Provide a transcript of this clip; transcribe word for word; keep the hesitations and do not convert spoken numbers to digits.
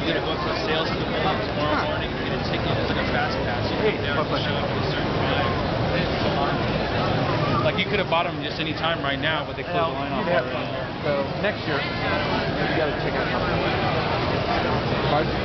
You gotta go up to a sales people tomorrow huh. morning and get a ticket. It's like a fast pass. You hey, there to show up at a certain time. Like you could have bought them just any time right now, but they closed well, the line off already. So next year, you got a ticket.